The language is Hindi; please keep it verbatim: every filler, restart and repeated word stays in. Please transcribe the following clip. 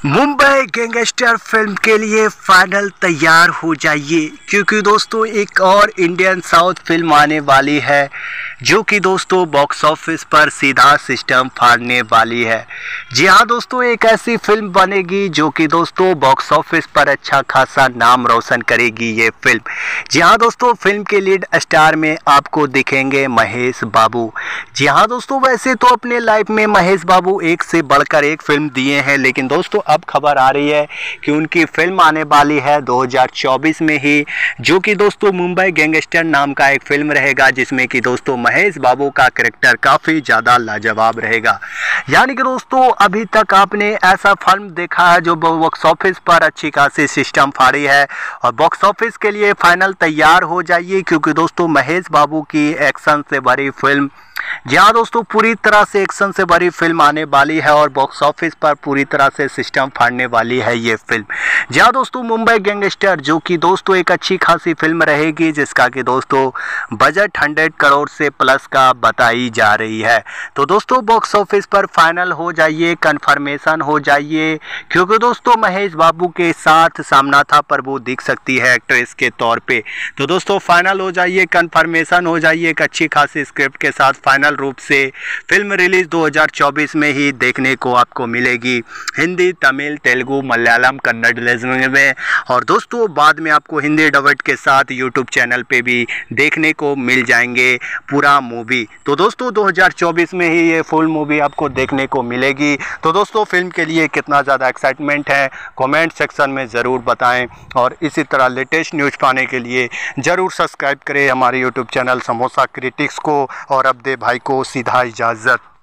मुंबई गैंगस्टर फिल्म के लिए फाइनल तैयार हो जाइए, क्योंकि दोस्तों एक और इंडियन साउथ फिल्म आने वाली है जो कि दोस्तों बॉक्स ऑफिस पर सीधा सिस्टम फाड़ने वाली है। जी हाँ दोस्तों, एक ऐसी फिल्म बनेगी जो कि दोस्तों बॉक्स ऑफिस पर अच्छा खासा नाम रोशन करेगी ये फिल्म। जी हाँ दोस्तों, फिल्म के लीड स्टार में आपको दिखेंगे महेश बाबू। जी हाँ दोस्तों, वैसे तो अपने लाइफ में महेश बाबू एक से बढ़कर एक फिल्म दिए हैं, लेकिन दोस्तों अब खबर आ रही है कि उनकी फिल्म आने वाली है दो हज़ार चौबीस में ही, जो कि दोस्तों मुंबई गैंगस्टर नाम का एक फिल्म रहेगा, जिसमें कि दोस्तों महेश बाबू का कैरेक्टर काफ़ी ज़्यादा लाजवाब रहेगा। यानी कि दोस्तों अभी तक आपने ऐसा फिल्म देखा है जो बॉक्स ऑफिस पर अच्छी खासी सिस्टम फाड़ी है, और बॉक्स ऑफिस के लिए फाइनल तैयार हो जाइए, क्योंकि दोस्तों महेश बाबू की एक्शन से भरी फिल्म, जी हाँ दोस्तों पूरी तरह से एक्शन से भरी फिल्म आने वाली है और बॉक्स ऑफिस पर पूरी तरह से सिस्टम फाड़ने वाली है ये फिल्म। जी हाँ दोस्तों, मुंबई गैंगस्टर जो कि दोस्तों एक अच्छी खासी फिल्म रहेगी, जिसका कि दोस्तों बजट सौ करोड़ से प्लस का बताई जा रही है। तो दोस्तों बॉक्स ऑफिस पर फाइनल हो जाइए, कन्फर्मेशन हो जाइए, क्योंकि दोस्तों महेश बाबू के साथ सामना था पर वो दिख सकती है एक्ट्रेस के तौर पे। तो दोस्तों फाइनल हो जाइए, कन्फर्मेशन हो जाइए, एक अच्छी खासी स्क्रिप्ट के साथ फाइनल रूप से फिल्म रिलीज दो हज़ार चौबीस में ही देखने को आपको मिलेगी, हिंदी, तमिल, तेलुगु, मलयालम, कन्नड़ लैंग्वेज में, और दोस्तों बाद में आपको हिंदी डबड के साथ यूट्यूब चैनल पे भी देखने को मिल जाएंगे पूरा मूवी। तो दोस्तों दो हज़ार चौबीस में ही ये फुल मूवी आपको देखने को मिलेगी। तो दोस्तों फिल्म के लिए कितना ज़्यादा एक्साइटमेंट है कमेंट सेक्शन में ज़रूर बताएं, और इसी तरह लेटेस्ट न्यूज़ पाने के लिए ज़रूर सब्सक्राइब करें हमारे यूट्यूब चैनल समोसा क्रिटिक्स को, और अब दे भाई को सीधा इजाज़त।